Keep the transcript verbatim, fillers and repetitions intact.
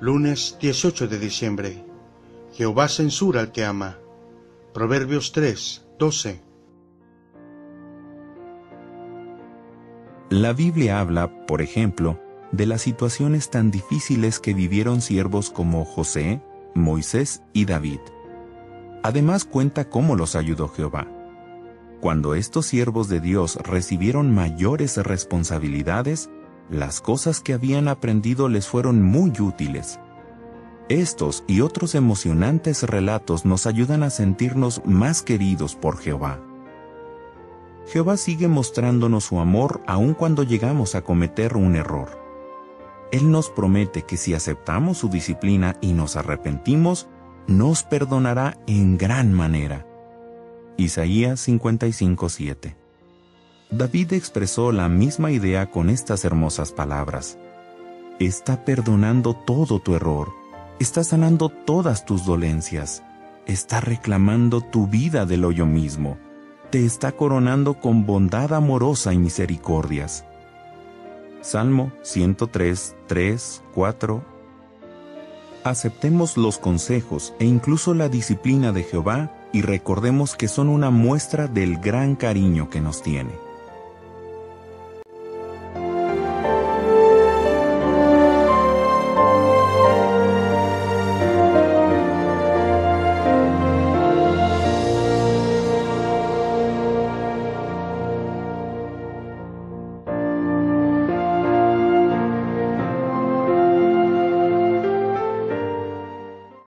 Lunes dieciocho de diciembre. Jehová censura al que ama. Proverbios tres, doce. La Biblia habla, por ejemplo, de las situaciones tan difíciles que vivieron siervos como José, Moisés y David. Además cuenta cómo los ayudó Jehová. Cuando estos siervos de Dios recibieron mayores responsabilidades, las cosas que habían aprendido les fueron muy útiles. Estos y otros emocionantes relatos nos ayudan a sentirnos más queridos por Jehová. Jehová sigue mostrándonos su amor aun cuando llegamos a cometer un error. Él nos promete que si aceptamos su disciplina y nos arrepentimos, nos perdonará en gran manera. Isaías cincuenta y cinco, siete. David expresó la misma idea con estas hermosas palabras. Está perdonando todo tu error, está sanando todas tus dolencias, está reclamando tu vida del hoyo mismo, te está coronando con bondad amorosa y misericordias. Salmo ciento tres, tres, cuatro. Aceptemos los consejos e incluso la disciplina de Jehová y recordemos que son una muestra del gran cariño que nos tiene.